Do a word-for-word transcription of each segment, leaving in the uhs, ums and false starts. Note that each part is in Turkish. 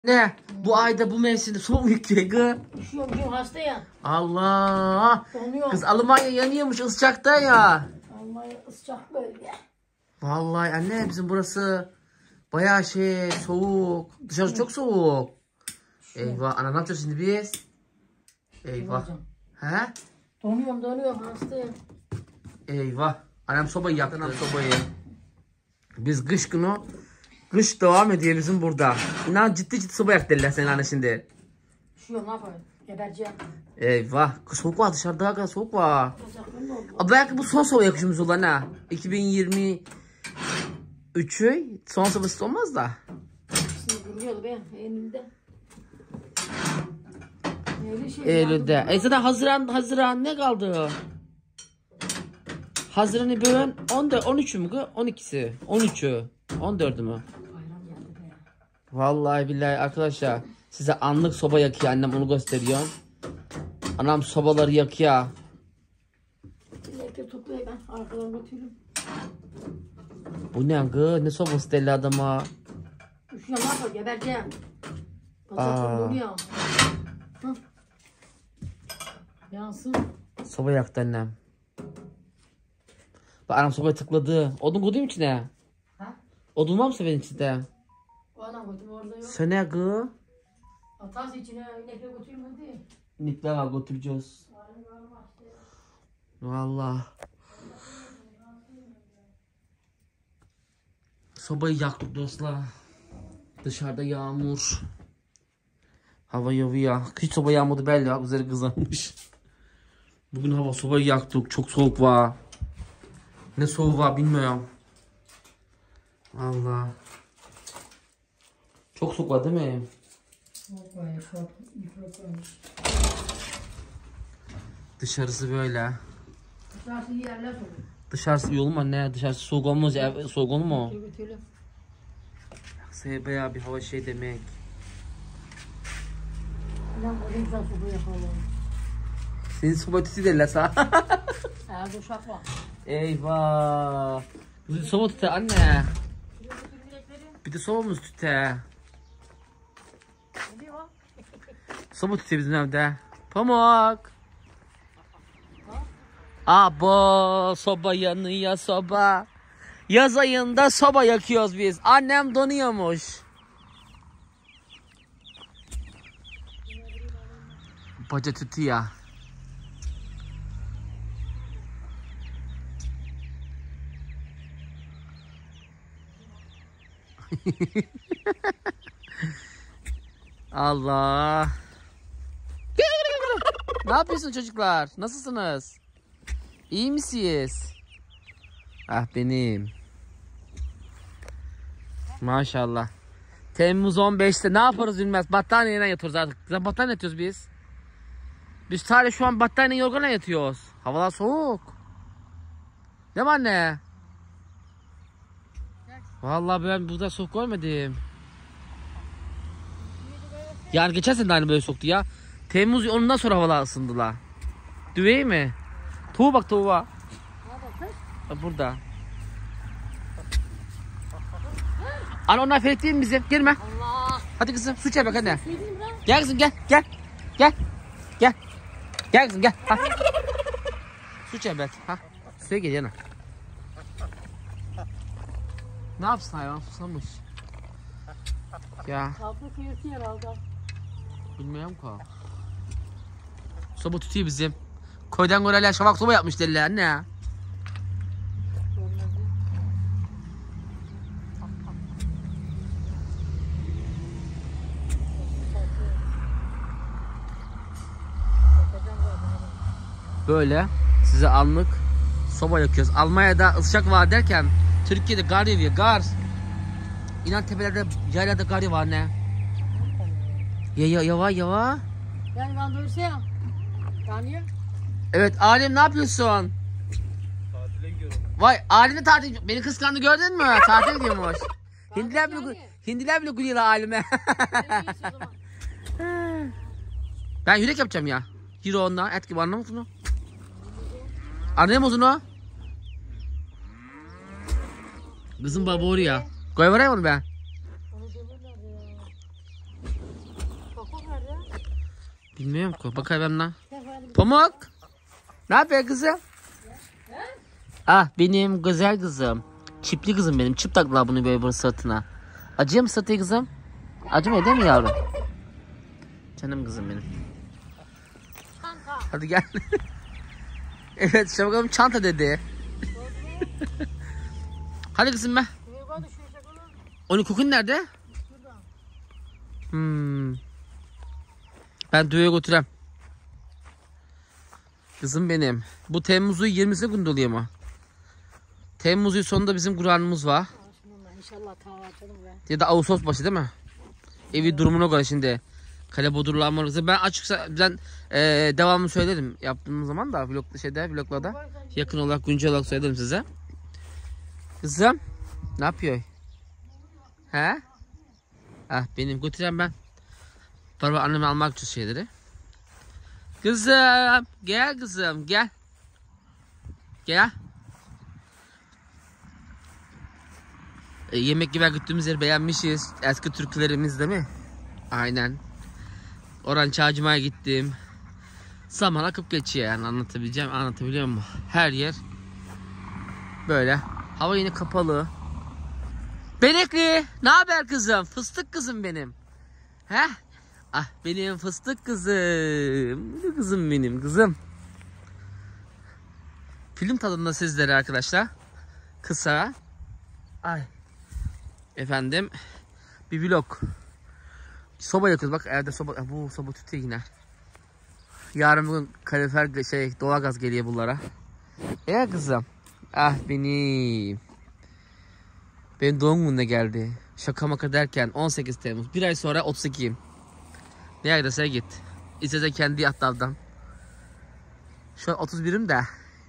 Ne? Bu ayda bu mevsimde soğuk mu yüklüyor gı? Üşüyorum üşüyorum hasta ya. Allah. Donuyor. Kız Almanya yanıyormuş ıscakta ya. Almanya ıscak böyle. Vallahi anne bizim burası bayağı şey soğuk. Dışarı çok soğuk. Eyvah ana ne yapacağız şimdi biz? Eyvah. He? Donuyorum donuyorum hastayım. Eyvah. Annem sobayı yaktı. Annem sobayı. Biz kış günü kış devam ediyor bizim burada. İnan ciddi ciddi soba yaktı dediler senin anne şimdi. Üşüyorum ne yapayım? Gebereceğim. Eyvah. Kız soğuk var dışarıda hakikaten soğuk var. Sıcaklığım da oldu. Abi belki bu son soba yakışımız olan ha. iki bin yirmi üçü son sobası olmaz da. Şimdi duruyordu be elimde. Öyle şey. Eylül'de. E zaten Haziran, Haziran ne kaldı? Haziran'ı bölen on dört, on üçü mü? on ikisi. on üçü. on dördü mü? Bayram geldi be. Vallahi billahi arkadaşlar. Size anlık soba yakıyor. Annem onu gösteriyor. Anam sobaları yakıyor. Elektriği toplayayım ben. Arkadan götürürüm. Bu ne gı? Ne sobası deli adama? Üşüyorum ne yapayım? Gebereceğim. Aa. Sıcaklığım donuyor. Hı. Yansın. Soba yaktı annem. Bak anam sobaya tıkladı. Odun koyduğum içine. Ha? Odun var mı senin içinde? O adam koydum orada yok. Sen ne gı? Atas içine inekle götüreyim hadi. Nikle var götüreceğiz. Vallahi. Sobayı yaktık dostlar. Dışarıda yağmur. Hava yovuyor. Hiç soba yağmadı belli ya. Üzeri kızarmış. Bugün hava sobayı yaktık. Çok soğuk var. Ne soğuk var bilmiyorum. Allah. Çok soğuk var değil mi? Çok var ya çok mikrofon. Dışarısı böyle. Dışarısı yerler soğuk. Dışarısı iyi olur mu ne? Dışarısı soğuk olmaz. Ev, soğuk olur mu? Götürelim. Şey bayağı bir hava şey demek. Ulan o ne güzel soğuk yapalım. Senin soba tütü derler sana. Eğer uşak var. Eyvah. Bu soba tütü anne. Bir de sobamız tütü. Ne diyor? Soba tütü bizim evde. Pamuk. Abo soba yanıyor soba. Yaz ayında soba yakıyoruz biz. Annem donuyormuş. Baca tütü ya. Allah. Ne yapıyorsun çocuklar? Nasılsınız? İyi misiniz? Ah benim. Maşallah. Temmuz on beşte ne yaparız bilmez. Battaniyeyle yatıyoruz artık. Zaten battaniye yatıyoruz biz. Biz sadece şu an battaniye yorgana yatıyoruz. Havalar soğuk. Değil mi anne? Vallahi ben burada soğuk görmedim. Yani geçen sene de aynı böyle soğuktu ya. Temmuz onundan sonra havalar ısındılar. Düveyi mi? Tuğ bak tuğba. Burada. Ana onlar felek değil mi bize? Gelme. Allah. Hadi kızım su içe bak anne. Gel kızım gel gel. Gel. Gel. Gel kızım gel. Ha. Su içe bak. Ha. Suya gel yana. Ne yapsın hayvan susamış. Ya. Kapı kıyısı herhalde. Bilmiyorum ki. Soba tutuyor bizim. Koydan göreler şafak soba yapmış dediler anne. Böyle size anlık soba yakıyoruz. Almanya'da ısıcak var derken Türkiye'de kar yağıyor. Kar. İnan tepelerde yaylada kar var ne? Ya ya yava yava. Yani ben duyursa ya. Yani Evet Alim ne yapıyorsun? Tatile gidiyorum. Vay Alim'de tatil. Beni kıskandı gördün mü? Tatile gidiyormuş. Hindiler bile, hindiler bile gülüyorlar Alim'e. Ben yürek yapacağım ya. Yürü onunla et gibi anlamı musun o? Anlayamaz musun o? Kızım baba oraya. Koy varayım onu ben. onu dövürler ya. Pamuk nerede? Bilmiyorum ki. Bakayım ben lan. Efendim. Pamuk. Ne yapıyor kızım? Ah benim güzel kızım. Çipli kızım benim. Çip taktılar bunu böyle bunun sırtına. Acıyor mu sırtı kızım? Acımıyor değil mi yavrum? Canım kızım benim. Kanka. Hadi gel. Evet işte bakalım çanta dedi. Hadi kızım be. Kuyruğa düşürecek oğlum. Onun kokun nerede? Şurada. Hmm. Ben düğüne götürem. Kızım benim. Bu Temmuz'un yirmisine gün doluyor mu? Temmuz'un sonunda bizim Kur'an'ımız var. Bismillah inşallah kahvaltılım be. Ya da Ağustos başı değil mi? Evi durumuna göre şimdi. Kale bodurlanmalısı. Ben açıkça ben e, devamını söylerim. Yaptığım zaman da vlog şeyde vloglarda yakın olarak güncel olarak söylerim size. Kızım ne yapıyor? He? Ah benim götüreceğim ben. Baba anneme almak için şeyleri. Kızım gel kızım gel. Gel. E, yemek gibi gittiğimiz yeri beğenmişiz. Eski türkülerimiz değil mi? Aynen. Oran Çağcıma'ya gittim. Zaman akıp geçiyor yani anlatabileceğim anlatabiliyor muyum? Her yer böyle. Hava yine kapalı. Benekli ne haber kızım? Fıstık kızım benim. He? Ah benim fıstık kızım. Ne kızım benim kızım. Film tadında sizlere arkadaşlar. Kısa. Ay. Efendim. Bir vlog. Soba yakıyoruz. Bak evde soba. Bu soba tütüyor yine. Yarın bugün kalorifer şey doğalgaz geliyor bunlara. E kızım. Ah benim. Benim doğum gününe geldi. Şaka maka derken on sekiz Temmuz. Bir ay sonra otuz ikiyim. Ne giderse git. İstese kendi hattavdan. Şu an otuz birim de.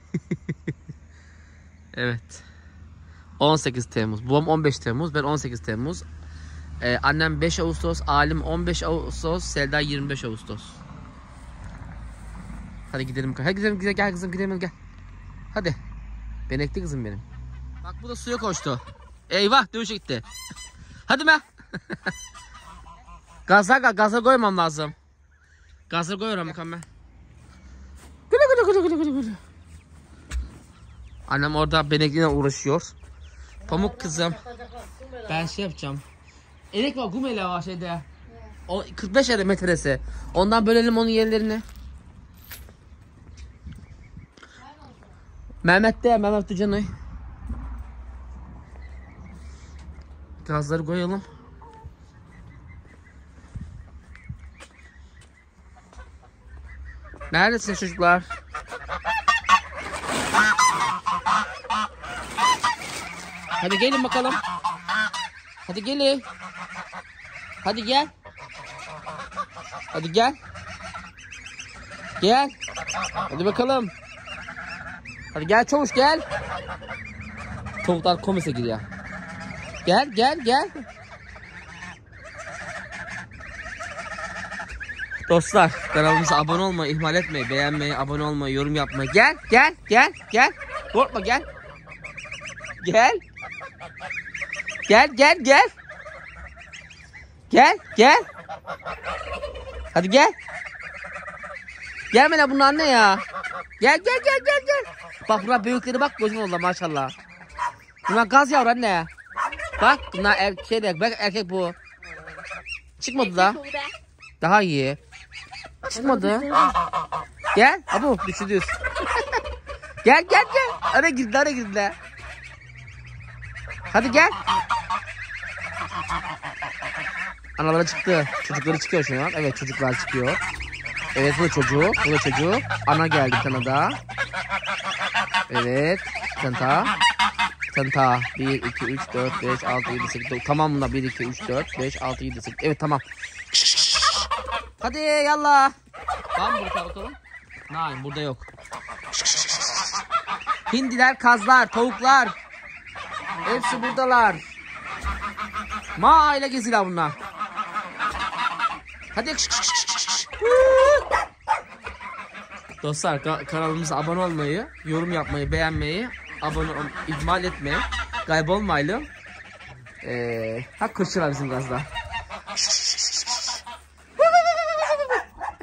Evet. on sekiz Temmuz. Babam on beş Temmuz. Ben on sekiz Temmuz. Ee, annem beş Ağustos. Alim on beş Ağustos. Selda yirmi beş Ağustos. Hadi gidelim. Hadi gidelim. Gel, gel kızım gidelim gel. Hadi. Benekli kızım benim. Bak bu da suya koştu. Eyvah dövüşe gitti. Hadi be. Gaza gaza koymam lazım. Gaza koyuyorum bakalım ben. Güle güle güle güle güle. Annem orada benekliyle uğraşıyor. Pamuk kızım. Ben şey yapacağım. Elek var, gumele var şeyde. O kırk beş metresi. Ondan bölelim onun yerlerini. Mehmet de Mehmet de canı. Gazları koyalım. Neredesiniz çocuklar? Hadi gelin bakalım. Hadi gelin. Hadi gel. Hadi gel. Gel. Hadi bakalım. Hadi gel çavuş gel. Tavuklar komise gidiyor. Gel gel gel. Dostlar kanalımıza abone olmayı ihmal etmeyin. Beğenmeyi, abone olmayı, yorum yapmayı. Gel gel gel gel. Korkma gel. Gel. Gel gel gel. Gel gel. Hadi gel. Gelme lan bunun anne ya. Gel gel gel gel gel. Bak bunlar büyükleri bak gözüm oldu maşallah. Bunlar gaz yavru anne. Bak bunlar er şeyde bak erkek bu. Çıkmadı da. Daha iyi. Çıkmadı. Gel. Abu düşürdüz. Gel gel gel. Ara girdi ara girdi. Hadi gel. Anaları çıktı. Çocukları çıkıyor şu an. Evet çocuklar çıkıyor. Evet bu da çocuk. Bu da çocuk. Ana geldi bir tane daha. Evet. Bir tane daha. Bir tane daha. bir, iki, üç, dört, beş, altı, yedi, sekiz, dokuz. Tamam bunda. bir, iki, üç, dört, beş, altı, yedi, sekiz. Evet tamam. Hadi yallah. Var mı burada bakalım? Hayır burada yok. Hindiler, kazlar, tavuklar. Hepsi buradalar. Ma ile geziler bunlar. Hadi. Dostlar kanalımıza abone olmayı, yorum yapmayı, beğenmeyi, abone ol, ihmal etmeyin. Kaybolmayalım. Ee, ha kırçılar bizim gazlar.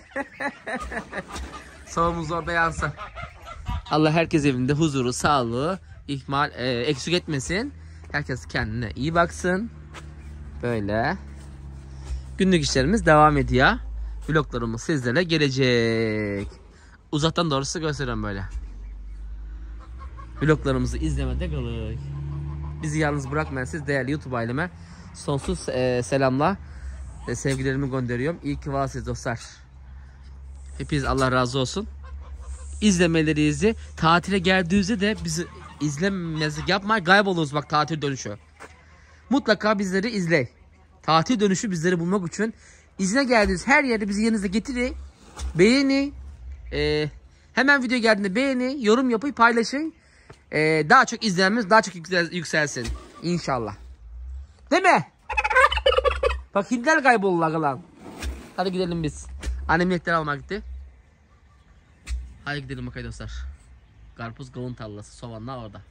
Sobamız orada yansın. Allah herkes evinde huzuru, sağlığı, ihmal, e, eksik etmesin. Herkes kendine iyi baksın. Böyle. Günlük işlerimiz devam ediyor. Vloglarımız sizlere gelecek. Uzaktan doğrusu gösteriyorum böyle. Vloglarımızı izlemede kalın. Bizi yalnız bırakmayan siz değerli YouTube aileme sonsuz e, selamla e, sevgilerimi gönderiyorum. İyi ki varsınız dostlar. Hepiniz Allah razı olsun. İzlemelerinizi, tatile geldiğinizde de bizi izlemezlik yapmayın, kayboluruz bak tatil dönüşü. Mutlaka bizleri izleyin. Tatil dönüşü bizleri bulmak için izine geldiğiniz her yerde bizi yanınıza getirin. Beğeni. E, hemen video geldiğinde beğeni, yorum yapıp paylaşın. E, daha çok izlenmemiz daha çok yüksel, yükselsin. İnşallah. Değil mi? Bak hindiler kayboldular lan. Hadi gidelim biz. Annem yekleri almak gitti. Hadi gidelim bakayım dostlar. Karpuz kavun tarlası. Soğanlar orada.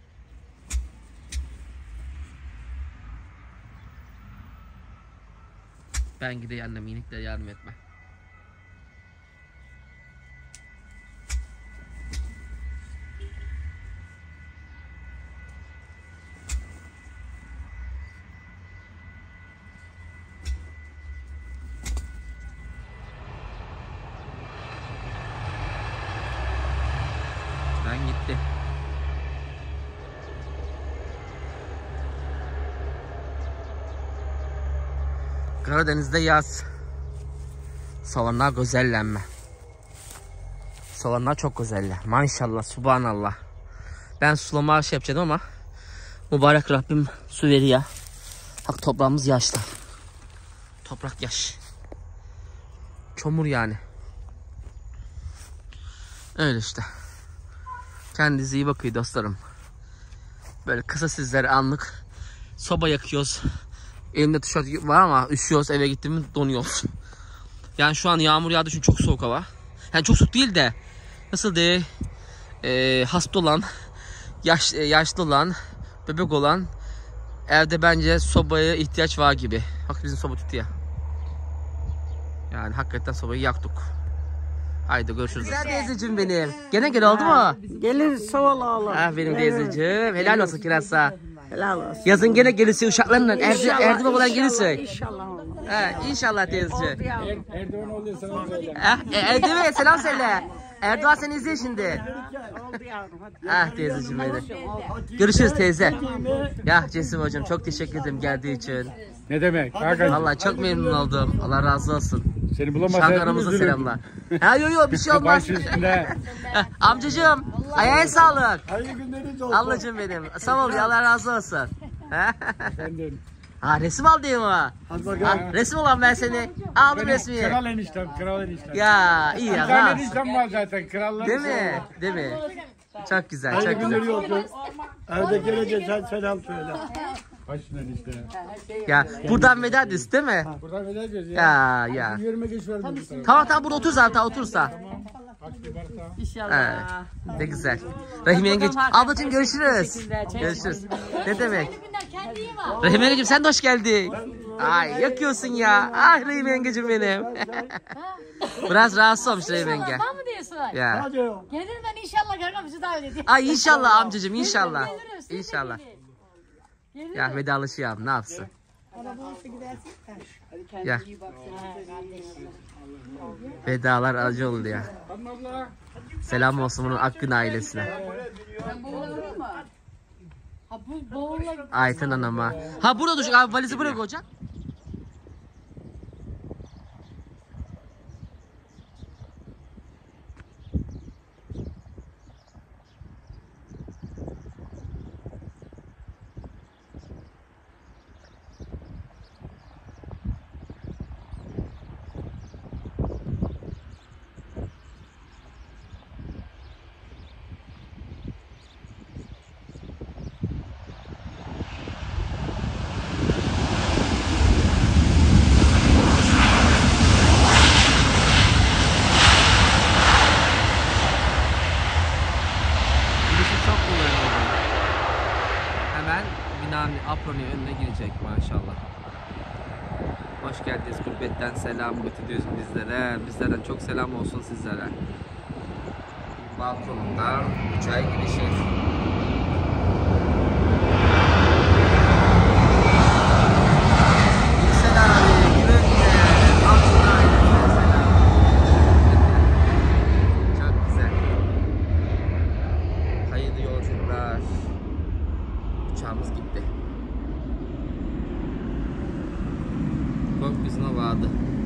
Ben gideyim annem iniklere yardım etme. Ben gitti. Karadeniz'de yaz. Soğanlar güzellenme. Soğanlar çok güzeller. Maşallah, subhanallah. Ben sulama şey yapacaktım ama mübarek Rabbim su veriyor. Bak toprağımız yaşlı. Toprak yaş. Çamur yani. Öyle işte. Kendinize iyi bakın dostlarım. Böyle kısa sizlere anlık soba yakıyoruz. Elimde tişört var ama üşüyoruz, eve gittiğimiz donuyoruz. Yani şu an yağmur yağdığı için çok soğuk hava. Yani çok soğuk değil de nasıl diye e, hasta olan, yaş, yaşlı olan, bebek olan evde bence sobaya ihtiyaç var gibi. Bak bizim soba tutuyor. Yani hakikaten sobayı yaktık. Haydi görüşürüz. Güzel teyzeciğim benim. Gene gel oldu mu? Gelir soğala. Ah benim teyzeciğim. Helal olsun kirasa. Helal olsun. Yazın gene gelirsin uşaklarla. Erdi, Erdi babadan gelirsin. İnşallah. He, inşallah teyzeciğim. Erdoğan oluyor sana söyle. Eh, e, Erdoğan selam söyle. Erdoğan seni izliyor şimdi. Oldu yavrum hadi. Ah teyzeciğim benim. Görüşürüz teyze. Ya Cesim hocam çok teşekkür ederim geldiği için. Ne demek? Hakan, Vallahi çok memnun oldum. Allah razı olsun. seni bulamazsam Şankara'mıza selamlar. Ha yo yo bir şey olmaz. Baş üstünde. Amcacığım ayağına sağlık. Hayırlı günleriniz olsun. Ablacığım benim. Sağ ol Allah razı olsun. Efendim. Ha resim aldın mı? Hadi Ha, bakalım. resim olan ben seni. Aldım resmi. Kral eniştem, kral eniştem. Ya iyi Bir ya. tane Ha. eniştem var zaten, krallar. Değil mi? Değil mi? Çok güzel, Hayırlı çok güzel. günleri olsun. Evdekilere geçen selam söyle. Başına enişte. Ya buradan veda ediyorsun değil mi? Buradan veda ediyoruz ya. Ya ya. Yürüme geç verdim bu tarafa. Tamam tamam burada otur zaten otursa. Bak bir barta. İnşallah. Ne güzel. Rahim yengeç. Ablacığım görüşürüz. Görüşürüz. Ne demek? Kendi iyi var. Rahim yengecim sen de hoş geldin. Ay yakıyorsun ya. Ah Rahim yengecim benim. Biraz rahatsız olmuş Rahim yenge. Var mı diyorsun? Ya. Hadi. Gelirim ben inşallah kanka bizi davet edeyim. Ay inşallah amcacığım inşallah. Gelirim, siz de İnşallah. gelin. Gelirim. Ya vedalaşıyor ne yapsın? Ya. Vedalar acı oldu ya. Selam olsun bunun Akgün ailesine. Ha bu boğulla Ayten anama. Ha burada dur abi valizi buraya koyacak. Hemen binanın apronun önüne girecek maşallah. Hoş geldiniz. gurbetten selam götürüyoruz bizlere. Bizlerden çok selam olsun sizlere. Balkonundan uçağa girişi. Uçağımız gitti. Gökyüzüne vardı.